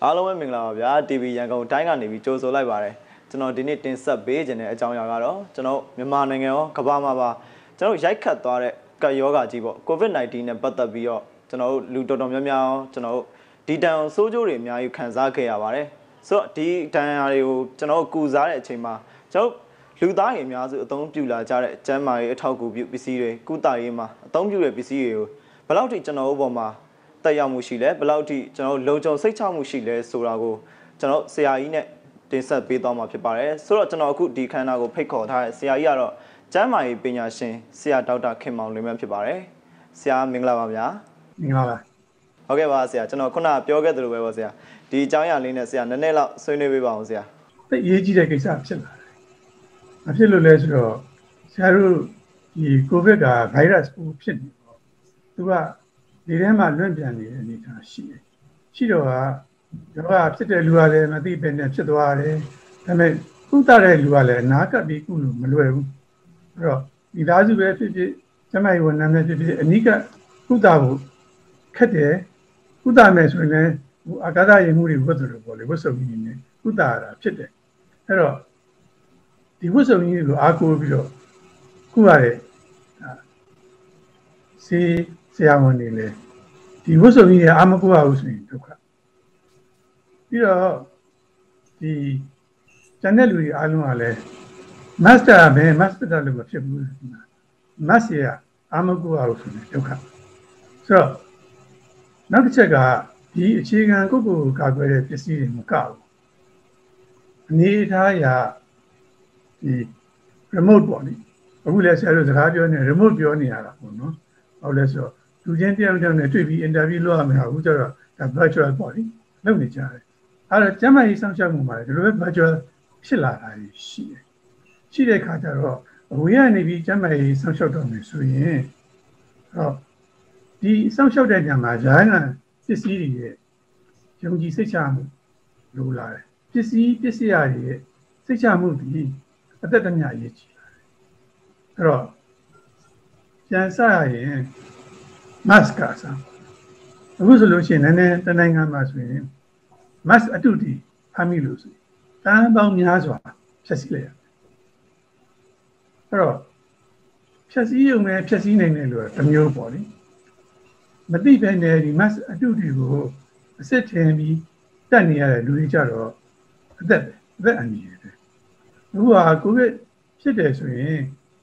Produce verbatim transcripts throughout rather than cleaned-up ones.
အားလုံးပဲမင်္ဂလာပါဗျာ တီဗီ ရန်ကုန်တိုင်းကနေပြီးကြိုဆိုလိုက်ပါတယ်ကျွန်တော်ဒီနေ့တင်ဆက်ပေးခြင်းတဲ့အကြောင်းအရာကတော့ကျွန်တော်မြန်မာနိုင်ငံရောကမ္ဘာမှာပါကျွန်တော်ရိုက်ခတ်သွားတဲ့ကပ်ရောဂါကြီးပေါ့ COVID nineteen နဲ့ပတ်သက်ပြီးတော့ကျွန်တော်လူတော်တော်များများကျွန်တော်ဒီတန်ဆိုးကျိုးတွေအများကြီးခံစားခဲ့ရပါတယ်ဆိုတော့ဒီတန်ရာတွေကိုကျွန်တော်ကူစားတဲ့အချိန်မှာကျွန်တော်လူသားတွေအများစုအသုံးပြုလာကြတဲ့ကျန်းမာရေးအထောက်အကူပြုပစ္စည်းတွေကုသရေးမှာအသုံးပြုတဲ့ပစ္စည်းတွေကိုဘယ်လောက်ထိကျွန်တော်တို့ပေါ်မှာတက်ရောက်မှုရှိလဲဘယ်လောက်ထိကျွန်တော်လုံခြုံစိတ်ချမှုရှိလဲဆိုတာကိုကျွန်တော်ဆရာကြီးနဲ့တင်ဆက်ပေးသွားမှာဖြစ်ပါတယ်ဆိုတော့ကျွန်တော်အခုဒီခန်းနာကိုဖိတ်ခေါ်ထားတဲ့ဆရာကြီးကတော့ကျန်းမာရေးပညာရှင်ဆရာဒေါက်တာခင်မောင်လွင်မြတ်ဖြစ်ပါတယ်ဆရာမင်္ဂလာပါဗျာမင်္ဂလာပါဟုတ်ကဲ့ပါဆရာကျွန်တော်ခုနပြောခဲ့သလိုပဲပေါ့ဆရာဒီအကြောင်းအရာလေးနဲ့ဆရာနည်းနည်းလောက်ဆွေးနွေးပေးပါအောင်ဆရာသိအရေးကြီးတဲ့ကိစ္စဖြစ်လာတယ်မဖြစ်လို့လဲဆိုတော့ဆရာတို့ဒီ COVID က virus ကိုဖြစ်နေတော့သူကဒီထဲမှာလွင့်ပြန်နေတဲ့အနေအထားရှိတယ်ရှိတော့ကယောဂဖြစ်တဲ့လူကလည်းမသိပဲနဲ့ဖြစ်သွားတယ်ဒါပေမဲ့ကုသတဲ့လူကလည်းနားကပ်ပြီးကုလို့မလွယ်ဘူးအဲ့တော့ဒီသားစုပဲဖြစ်ဖြစ်ကျမကြီးဝန်ထမ်းပဲဖြစ်ဖြစ်အနိကကုသဖို့ခက်တယ်ကုသမယ်ဆိုရင်လည်းဟိုအာကာသရေမှုတွေဝတ်တယ်လို့ပေါ့လေဝတ်စုံကြီးနေကုသရတာဖြစ်တယ်အဲ့တော့ဒီဝတ်စုံကြီးကိုအားကိုးပြီးတော့ကုရတယ်စီဆရာဝန်တွေလည်းဒီဝတ်စုံကြီးအာမကိုရဘူးဆိုရင်ဒုက္ခပြီးတော့ဒီကျန်တဲ့လူတွေအားလုံးကလည်း master ပဲ master လို့မဖြစ်ဘူး master ကအာမကိုရဘူးဆိုရင်ဒုက္ခဆိုတော့နောက်တစ်ချက်ကဒီအခြေခံကိုယ့်ကိုယ်ကာကွယ်တဲ့ပစ္စည်းတွေမကဘူးအနေထားအရဒီ remote ပေါ့နိအခုလည်းဆရာတို့စကားပြောနေ remote ပြောနေရတာပေါ့နော်ဟုတ်လဲဆိုတော့လူချင်းတယောက်တယောက်နဲ့တွေ့ပြီး interview လုပ်ရမှာအခုကျတော့ဒါ virtual ပေါ့နိလုပ်နေကြတယ်အဲ့တော့ကျမကြီးစောင့်ရှောက်မှုမှာဒီလိုပဲ virtual ဖြစ်လာတာရှိတယ်ရှိတဲ့ခါကျတော့အဝေးကနေပြီးကျမကြီးစောင့်ရှောက်တော့မယ်ဆိုရင်တော့ဒီစောင့်ရှောက်တဲ့ညမှာဂျာန်ကပစ္စည်းတွေရဲ့ယုံကြည်စိတ်ချမှုလိုလာတယ်ပစ္စည်းပစ္စည်းရရဲ့စိတ်ချမှုဒီအသက်တမျှအရေးကြီးလာတယ်အဲ့တော့ပြန်စရရင် mask ကစားအခုဆိုလို့ရှိရင်လည်းတနိုင်ငံမှာဆိုရင် mask အတုတီဖမ်းမိလို့ဆိုတန်းပေါင်းများစွာဖြတ်စည်းလိုက်ရတယ်အဲ့တော့ဖြတ်စည်းရုံနဲ့ဖြတ်စည်းနိုင်တယ်လို့တစ်မျိုးပေါ့လေမသိပဲနဲ့ဒီ mask အတုတီကိုအစစ်ထင်ပြီးတက်နေရတဲ့လူတွေကြတော့အသက်ပဲအသက်အန္တရာယ်ပဲအခုကကိုဗစ်ဖြစ်တယ်ဆိုရင်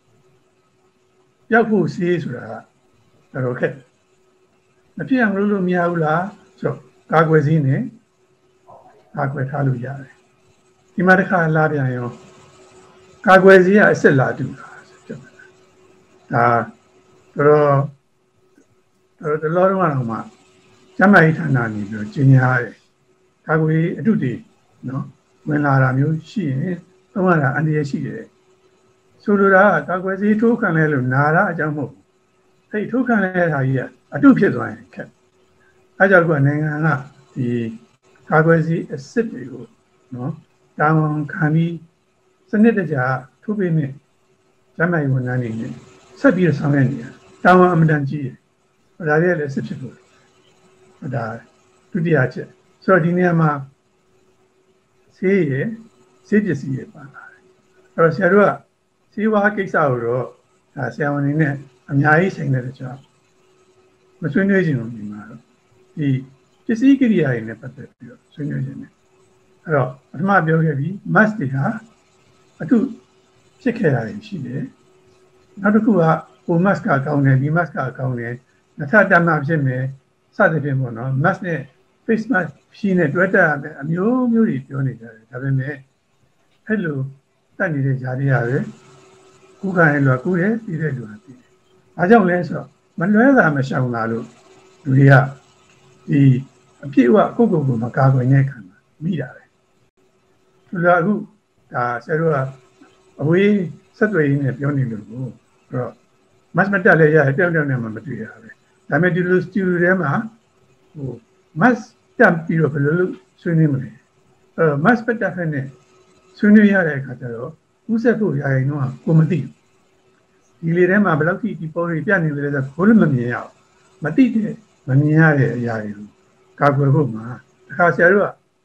ရောက်ဖို့ဆေးဆိုတာကတော့ခက်မဖြစ်အောင်လုပ်လို့မရဘူးလားဆိုတော့ကာကွယ်ဆေးနဲ့ကာကွယ်ထားလို့ရတယ်ဒီမှာတစ်ခါလာပြန်ရောကာကွယ်ဆေးကအစ်စ်လာတူတာဖြစ်တယ်ဒါတော့တော့တလောတော့မှကျမကြီးဌာနနေပြီးကျင်းရတယ်ကာကွယ်အတုတွေနော်ဝင်လာတာမျိုးရှိရင်တော့ဟာအန္တရာယ်ရှိတယ်ဆိုလိုတာကာကွယ်ဆေးထိုးခံလဲလို့နာတာအကြောင်းမဟုတ်ဘူးအဲ့ထိုးခံလဲတာကြီးကအတုဖြစ်သွားရင်ခက်အဲကြောင့်ကနိုင်ငံကဒီကာကွယ်ဆေးအစ်စ်တွေကိုနော်တာဝန်ခံပြီးစနစ်တကျထိုးပေးနေကျမကြီးဝန်ထမ်းတွေနဲ့ဆက်ပြီးဆောင်ရွက်နေတာတာဝန်အမှန်တန်ကြီးတယ်ဒါတွေလည်းစစ်ဖြစ်လို့ဒါဒုတိယချက်ဆိုတော့ဒီနေရာမှာဆေးရဆေးပစ္စည်းရပါလာတယ်အဲ့တော့ဆရာတို့ကဆေးဝါးကိစ္စကိုတော့ဒါဆရာဝန်တွေနဲ့အများကြီးဆိုင်တဲ့ကြောင့်မဆွေးနွေးခြင်းလို့ဒီမှာတော့ဒီပစ္စည်းကိရိယာတွေနဲ့ပတ်သက်ပြီးတော့ဆွေးနွေးခြင်းနဲ့အဲ့တော့ပထမပြောခဲ့ပြီး mask တွေဟာအထုဖြစ်ခဲ့တာရှိတယ်နောက်တစ်ခုကဟို mask ကကောင်းတယ်ဒီ mask ကကောင်းတယ်နှစ်ထပ်တမ်းမှဖြစ်မယ်စသဖြင့်ပေါ့နော် mask နဲ့ face mask ဖြီးနဲ့တွဲတက်ရမယ်အမျိုးမျိုးတွေပြောနေကြတယ်ဒါပေမဲ့အဲ့လိုတက်နေတဲ့ຢာတွေရတယ်ကုခံရလို့ကုတယ်ပြီးတဲ့လူကပြီးတယ်အားကြောင့်လဲဆိုတော့မလွဲတာမရှောင်လာလို့လူတွေကဒီအပြည့်အဝကိုယ့်ကိုယ်ကိုမကာကွယ်တဲ့ခံမှာမိတာပဲသူကအခုဒါဆရာတို့ကအဝေးဆက်သွယ်ရေးနဲ့ပြောနေလို့ကိုအဲ့တော့ mask မတက်လဲရတယ်တောက်တောက်နဲ့မှမတွေ့ရပဲဒါပေမဲ့ဒီလို studio ထဲမှာဟို mask တက်ပြီးတော့ဘယ်လိုလုပ်ဆွေးနွေးမလဲအဲ့တော့ mask တက်ခဲ့နဲ့ဆွေးနွေးရတဲ့အခါကျတော့ဥဆက်ဖို့ရရင်တော့ကိုမသိဘူးဒီလေထဲမှာဘယ်လောက်ထိဒီပုံတွေပြနေလဲဆိုဘိုးလည်းမမြင်ရဘူးမသိတဲ့မမြင်ရတဲ့အရာတွေကိုကာကွယ်ဖို့မှာတခါဆရာတို့က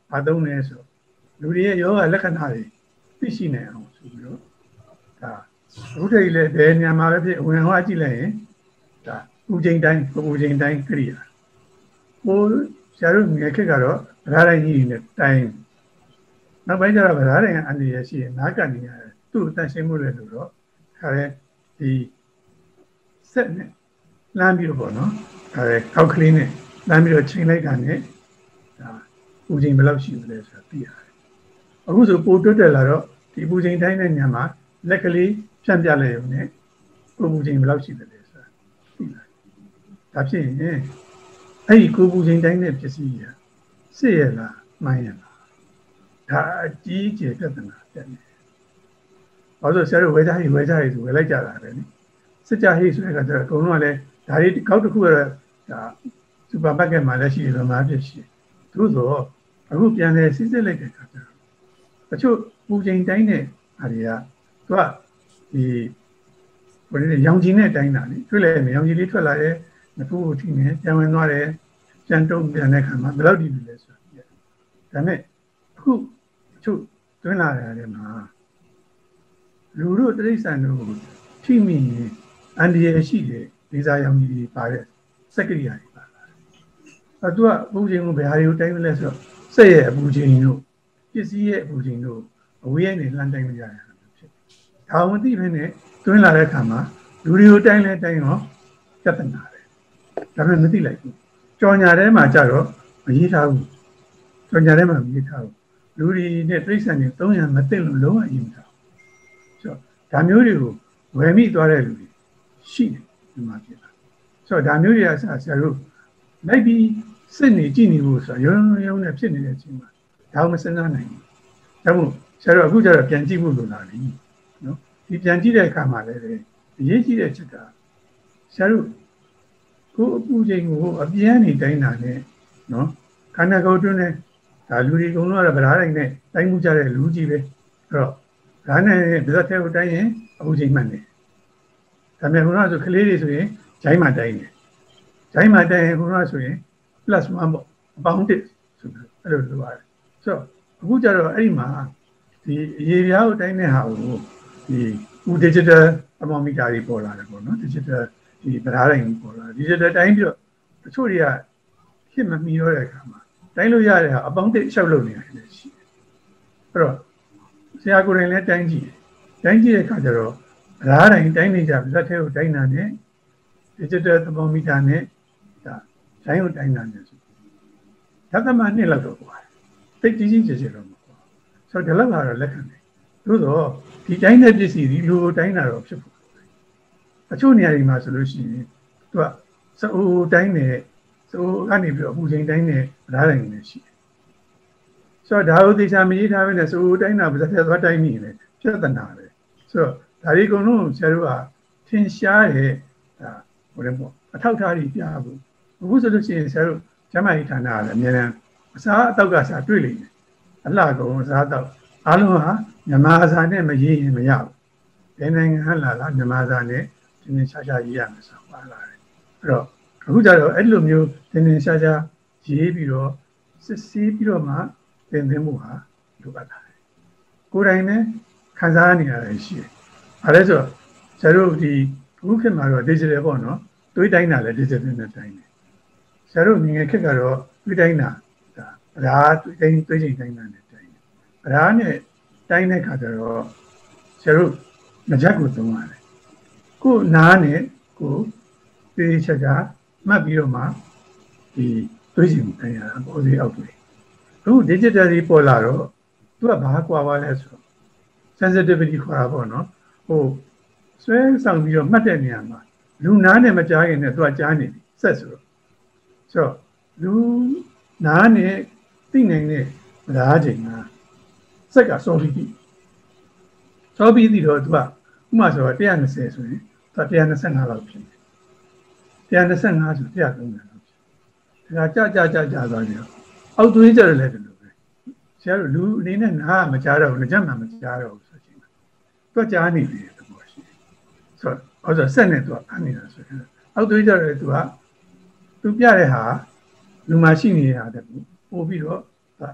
ဘာသုံးလဲဆိုလူတွေရဲ့ယောဂလက္ခဏာတွေသိရှိနေအောင်ဆိုပြီးတော့ဒါဘုဒ္ဓကြီးလည်းဘယ်ညမှာပဲဖြစ်ဝင်ဟောကြည့်လိုက်ရင်ဒါဥချိန်တိုင်းဥချိန်တိုင်းကြည့်ရဟိုဆရာတို့ငယ်ခက်ကတော့ဗလာတိုင်းကြီးနဲ့တိုင်းနောက်ပိုင်းကျတော့ဗလာတိုင်းအန်ဒီရရှိရင်နားကန်နေရတယ်သူ့အတန်ရှင်းမှုလေလို့တော့ခါရဲဒီဆက်နဲ့လမ်းပြီးတော့ပေါ့နော်ခါရဲကောက်ကလေးနဲ့လမ်းပြီးတော့ချိန်လိုက်တာနဲ့ဒါဥချိန်ဘယ်လောက်ရှိသလဲဆိုတာသိရတယ်အခုဆိုပိုတွတ်တက်လာတော့ဒီပူချိန်တိုင်းတဲ့ညမှာလက်ကလေးဖြန့်ပြလိုက်ရုံနဲ့ကိုပူချိန်ဘယ်လောက်ရှိသလဲဆိုတာသိလာဒါဖြစ်ရင်အဲ့ဒီကိုပူချိန်တိုင်းတဲ့ပစ္စည်းကြီးစစ်ရလားမှန်ရလားဒါအကြီးကျယ်ပြဿနာဖြစ်နေ။ဘာလို့ဆရာတို့ဝေကြဟိဝေကြဟိဆိုဝေလိုက်ကြတာပဲနိ။စစ်ကြဟိဆိုတဲ့အခါကျတော့အကုန်လုံးကလည်းဒါတွေကောက်တစ်ခုကတော့ဒါစူပါမားကတ်မှာလည်းရှိတယ်မှာဖြစ်ရှိ။သူဆိုအခုပြန်လဲစစ်စစ်လိုက်တဲ့အခါကျတော့တချို့ပူချိန်တိုင်းတဲ့အားတွေကသူကဒီဘယ်လိုလဲရောင်ချင်တဲ့တိုင်းတာလေတွေ့လဲရောင်ချင်လေးထွက်လာတယ်ငခုကိုထိနေပြန်ဝင်သွားတယ်ပြန်တုံးပြန်တဲ့ခါမှာဘယ်လောက်ဒီလဲဆိုတော့ဒါနဲ့အခုချုပ်တွင်းလာတယ်မှာလူတို့တိရစ္ဆာန်တို့ထိမိရင်အန္တရာယ်ရှိတဲ့ဒေသရောင်ကြီးတွေပါတဲ့စက်ကရိယာတွေပါလာတယ်။အဲသူကပူချိန်ကိုဘယ်ဟာတွေကိုတိုင်းလဲဆိုတော့စက်ရဲ့အပူချိန်တို့ပစ္စည်းရဲ့အပူချိန်တို့အဝေးကနေလှမ်းတိုင်းလို့ရတယ်ဖြစ်။ဒါမှမသိဘဲနဲ့တွင်းလာတဲ့အခါမှာလူတွေကိုတိုင်းလဲတိုင်းရောပြဿနာပဲ။ဒါပေမဲ့မသိလိုက်ဘူး။ကြော်ညာထဲမှာကြတော့မရေးထားဘူး။ကြော်ညာထဲမှာမရေးထားဘူး။လူတွေနဲ့တိရစ္ဆာန်တွေသုံးရမသိလို့လုံးဝအရင်ထား။ဆိုတော့ဒါမျိုးတွေကိုဝယ်မိသွားတဲ့လူတွေရှိတယ်ဒီမှာဖြစ်တာ။ဆိုတော့ဒါမျိုးတွေကဆရာတို့လိုက်ပြီးစစ်နေကြည့်နေဖို့ဆိုတော့ရုံရုံနဲ့ဖြစ်နေတဲ့အချိန်မှာဒါမှမစဉ်းစားနိုင်ဘူး။ဒါမို့ဆရာတို့အခုကျတော့ပြန်ကြည့်ဖို့လိုလာပြီ။နော်ဒီပြန်ကြည့်တဲ့အခါမှာလည်းအရေးကြီးတဲ့ချက်ကဆရာတို့ကိုအပူချိန်ကိုအပြင်းနေတိုင်းတာနဲ့နော်ခန္ဓာကိုယ်တွင်းနဲ့ဒါလူတွေကုန်တော့ဗလားတိုင်းနဲ့တိုင်းမှုကြတဲ့လူကြီးပဲအဲ့တော့ဒါနဲ့ဗဇက်ထဲကိုတိုင်းရင်အပူချိန်မှန်တယ်ဒါပေမဲ့ခုနကဆိုကလေးတွေဆိုရင်ဂျိုင်းမှတိုင်းတယ်ဂျိုင်းမှတိုင်းရင်ခုနကဆိုရင် plus 1 ပေါ့အပေါင်းတစ်ဆိုပြီးအဲ့လိုလိုပါတယ်ဆိုတော့အခုကျတော့အဲ့ဒီမှာဒီရေပြားကိုတိုင်းတဲ့ဟာကိုဒီဥ digital thermometer တွေပေါ်လာတယ်ပေါ့နော် digital ဒီဗလားတိုင်းပေါ်လာ digital တိုင်းပြီးတော့တချို့တွေကဖြစ်မမီတော့တဲ့အခါမှာတိုင်းလို့ရတဲ့ဟာအပေါင်းတစ်လျှောက်လုပ်နေရတယ်ရှိတယ်အဲ့တော့ဆရာကိုယ်တိုင်လည်းတိုင်းကြည့်တိုင်းကြည့်တဲ့အခါကျတော့ဗလားတိုင်းတိုင်းနေကြဗဇက်ထဲကိုတိုင်းတာနဲ့ digital thermometer နဲ့ဒါတိုင်းကိုတိုင်းတာနဲ့ဆိုဓာတ်သမနှစ်လောက်တော့ပါတယ်တိတ်ကြီးကြီးကျယ်ကျယ်တော့မဟုတ်ဘူးဆိုတော့ဒီလောက်ကတော့လက်ခံတယ်သို့တော့ဒီတိုင်းတဲ့ပစ္စည်းဒီလိုတိုင်းတာတော့ဖြစ်ဖို့အချို့နေရာတွေမှာဆိုလို့ရှိရင်သူကစအိုတိုင်းနဲ့ဆိုကနေပြီးတော့အပူချိန်တိုင်းနဲ့ဗလားတိုင်းနဲ့ရှိတယ်ဆိုတော့ဒါကိုသေချာမရေးထားဘဲနဲ့ဆိုတိုင်းတာပါသက်သက်သွားတိုင်းနေတယ်ပြဿနာပဲဆိုတော့ဒါဒီကုံလုံးဆရာတို့ကထင်ရှားတဲ့ဒါဟိုလည်းပေါ့အထောက်ထားတွေပြဖို့အခုဆိုလို့ရှိရင်ဆရာတို့ကျမကြီးဌာနကလည်းအများနဲ့အစားအသောက်ကစားတွေ့လိမ့်မယ်အလှကုန်အစားအသောက်အားလုံးဟာမြန်မာစာနဲ့မရေးရင်မရဘူးဘယ်နိုင်ငံဟလာလားမြန်မာစာနဲ့ဒီနေ့ရှားရှားရေးရမယ်ဆိုပါလာတယ်အဲ့တော့အခုကျတော့အဲ့လိုမျိုးတင်းတင်းရှားရှားရေးပြီးတော့စစ်ဆေးပြီးတော့မှသင်သိမှုဟာလိုအပ်လာတယ်ကိုယ်တိုင်နဲ့ခံစားနေရတယ်ရှိတယ်အဲဒါဆိုဆရာတို့ဒီအခုခေတ်မှာတော့ digital ပေါ့နော်တွေးတိုင်းတာလည်း digital နဲ့တိုင်းတယ်ဆရာတို့ငငယ်ခေတ်ကတော့တွေးတိုင်းတာဒါဗလားတွေးတိုင်းတွေးချိန်တိုင်းတာနဲ့တိုင်းတယ်ဗလားနဲ့တိုင်းတဲ့ခါကျတော့ဆရာတို့ငကြက်ကိုသုံးရတယ်ကိုနားနဲ့ကိုသေချာချာမှတ်ပြီးတော့မှဒီတွေးချိန်ကိုတိုင်းရတာပေါ်စီအောက်တွေအခု digital တွေပေါ်လာတော့သူကဘာကွာပါလဲဆိုတော့ sensitivity ခေါ်တာပေါ့နော်ဟိုဆွဲဆောင်ပြီးတော့မှတ်တဲ့နေရာမှာလူနားနဲ့မကြားရင်လည်းသူကကြားနေပြီဆက်ဆိုတော့ဆိုတော့လူနားနဲ့သိနိုင်တဲ့လားချိန်မှာစက်ကစောပြီးပြီစောပြီးပြီးတော့သူကဥမာဆိုတော့one twentyဆိုရင်သူကone twenty-fiveလောက်ဖြစ်တယ်one twenty-fiveဆိုone thirtyလောက်ဖြစ်ဒါကြကြကြကြသွားပြီးတော့အောက်သွေးကြတယ်လည်းဒီလိုပဲဆရာတို့လူအနေနဲ့နားမကြားတော့ဘူးကြက်မှမကြားတော့ဘူးဆိုချိန်မှာသူကကြားနေပြီတဘောရှိဆိုတော့ဆိုဆက်နေသူကဖမ်းနေတာဆိုရင်အောက်သွေးကြတယ်သူကသူပြတဲ့ဟာလူမရှိနေတဲ့ဟာတည်းပို့ပြီးတော့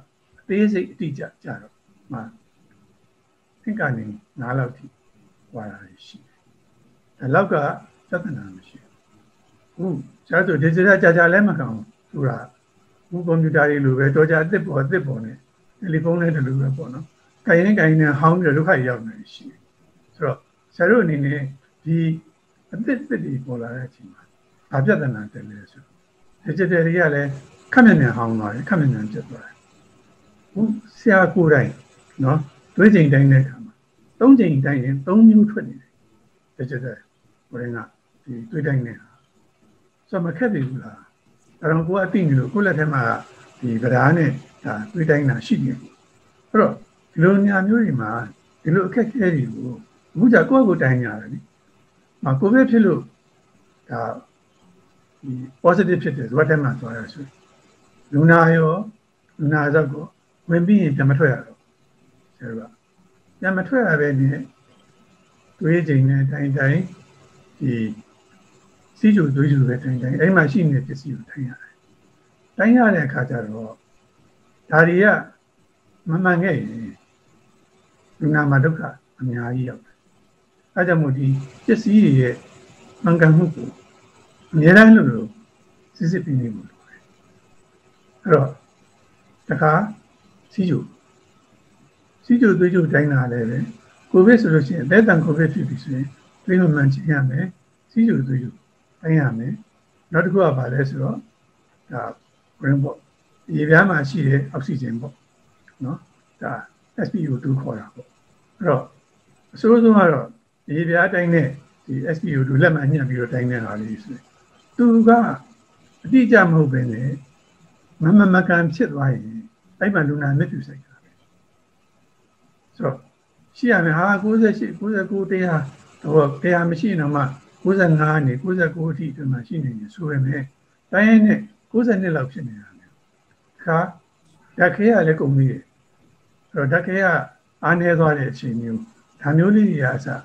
သေးစိတ်အတိအကျကြတော့မှသင်္ကနေငါးလောက်ထိဝါတာရှိတယ်ဒါလောက်ကသဒ္ဒနာမရှိဘူးကျားဆိုဒီစရာကြာကြာလဲမကောင်းဘူးဆိုတာဘူးကွန်ပျူတာတွေလိုပဲတော့ကြာအစ်ပေါ်အစ်ပေါ်နဲ့တယ်လီဖုန်းနဲ့တလူပဲပေါ့နော်ကိုင်ရင်ကိုင်နေဟောင်းပြီးဒုက္ခရောက်နေရှိတယ်ဆိုတော့ဆရာတို့အနေနဲ့ဒီအစ်စ်တွေပေါ်လာတဲ့အချိန်မှာဘာပြဿနာတက်လဲဆိုဒီဂျစ်တယ်တွေကလည်းခက်မြန်မြန်ဟောင်းသွားတယ်ခက်မြန်မြန်ပြတ်သွားတယ်ဘူးဆရာကိုယ်တိုင်နော်တွေးချိန်တိုင်းတဲ့အခါမှာသုံးချိန်တိုင်းရင်သုံးမျိုးထွက်နေတယ်ဒီဂျစ်တယ်ကိုယ်ကဒီတွေးတိုင်းနေတာဆိုမခက်ပြီဘူးလားအဲ့တော့ကိုကအသိနေလို့ကိုယ့်လက်ထဲမှာဒီဗဒါနဲ့ဒါတွေးတိုင်းတာရှိနေဘူးအဲ့တော့ဒီလိုညာမျိုးတွေမှာဒီလိုအခက်အခဲတွေကိုအခုじゃကိုယ့်ကိုယ်တိုင်းရတယ်နိမကိုဗစ်ဖြစ်လို့ဒါဒီ positive ဖြစ်တယ်ဇွတ်ထဲမှာသွားရဆိုလူနာရောလူနာဇက်ကိုဝင်ပြီးရင်ပြန်မထွက်ရတော့ဆရာကပြန်မထွက်ရပဲနဲ့တွေးချိန်နဲ့တိုင်းတိုင်းဒီစီးကျူတွေးကျူပဲတိုင်းတိုင်းအဲ့မှာရှိနေတဲ့ပစ္စည်းကိုတိုင်းရတယ်တိုင်းရတဲ့အခါကျတော့ဒါတွေကမမှန်ခဲ့ရင်လူနာမှာဒုက္ခအများကြီးရောက်တယ်အဲကြောင့်မို့ဒီပစ္စည်းတွေရဲ့မှန်ကန်မှုကိုအများအားလို့လို့စစ်စစ်ပြီးနေလို့အဲ့တော့တခါစီးကျူစီးကျူတွေးကျူတိုင်းလာလဲပဲကိုဗစ်ဆိုလို့ရှိရင်အသက်တန်ကိုဗစ်ဖြစ်ပြီဆိုရင်တွေးမှန်ချင်ရမယ်စီးကျူတွေးကျူတိုင်းရမယ်နောက်တစ်ခုကဘာလဲဆိုတော့ဒါ green ပေါ့ရေပြားမှာရှိတဲ့အောက်ဆီဂျင်ပေါ့နော်ဒါ S P O two ခေါ်တာပေါ့အဲ့တော့အစိုးဆုံးကတော့ရေပြားတိုင်းနဲ့ဒီ S P O two လက်မှတ်ညှပ်ပြီးတော့တိုင်းနေတာလေးဆိုရင်သူကအတိအကျမဟုတ်ဘဲနဲ့မမမကန်ဖြစ်သွားရင်အဲ့မှာလူနာမြစ်ပြူဆိုင်တာပဲဆိုတော့ရှိရမယ်ဟာ၉၈ ၉၉တရားတော့တရားမရှိရင်တော့မှ၉၅နဲ့၉၉အထိဒီမှာရှိနေတယ်ဆိုရမယ်တိုင်းရင်နဲ့၉၂လောက်ဖြစ်နေတာလေခါဓာတ်ခဲရလည်းကုန်ပြီအဲ့တော့ဓာတ်ခဲကအားနည်းသွားတဲ့အချိန်မျိုးဒါမျိုးလေးတွေအစ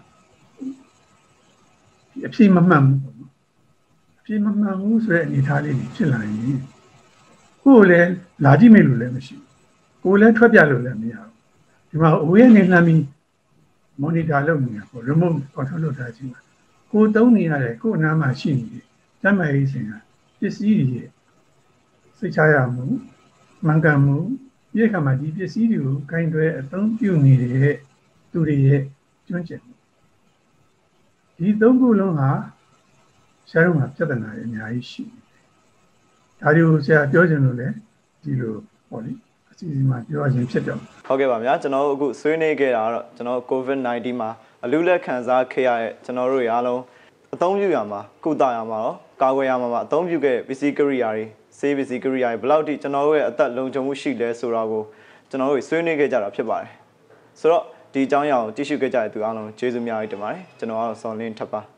အဖြစ်မမှန်ဘူးပေါ့နော်အဖြစ်မမှန်ဘူးဆိုတဲ့အနေအထားလေးဖြစ်လာရင်ကိုယ်လည်းလာကြည့်မိလို့လည်းမရှိဘူးကိုယ်လည်းထွက်ပြလို့လည်းမရဘူးဒီမှာအဝေးကနေလှမ်းပြီး monitor လုပ်နေတာပေါ့ remote control လုပ်ထားခြင်းကိုယ်သုံးနေရတယ်ကိုယ်အနားမှာရှိနေတယ်တမ်းမဲ့ရေးစင်ကပစ္စည်းတွေစိတ်ချရမှုမှန်ကန်မှုဒီအခါမှာဒီပစ္စည်းတွေကိုဂိုင်းတွဲအသုံးပြုနေတဲ့သူတွေရဲ့ကျွမ်းကျင်မှုဒီသုံးခုလုံးဟာဆရာတို့မှာပြဿနာတွေအများကြီးရှိတယ်ဒါတွေကိုဆရာပြောချင်လို့လေဒီလိုပေါ့လေအစီအစဉ်မှာပြောရခြင်းဖြစ်တော့ဟုတ်ကဲ့ပါဗျာကျွန်တော်တို့အခုဆွေးနွေးခဲ့တာကတော့ကျွန်တော် COVID nineteen မှာအလူလက်ခံစားခဲ့ရတဲ့ကျွန်တော်တို့အားလုံးအသုံးပြုရမှာကုသရမှာတော့ကာကွယ်ရမှာပါအသုံးပြုခဲ့ပစ္စည်းကိရိယာတွေဆေးပစ္စည်းကိရိယာတွေဘယ်လောက်ထိကျွန်တော်တို့ရဲ့အသက်လုံခြုံမှုရှိလဲဆိုတာကိုကျွန်တော်တို့ဆွေးနွေးခဲ့ကြတာဖြစ်ပါတယ်ဆိုတော့ဒီအကြောင်းအရာကိုကြည့်ရှုခဲ့ကြတဲ့သူအားလုံးကျေးဇူးများကြီးတင်ပါတယ်ကျွန်တော်ကတော့စော်လင်းထပ်ပါ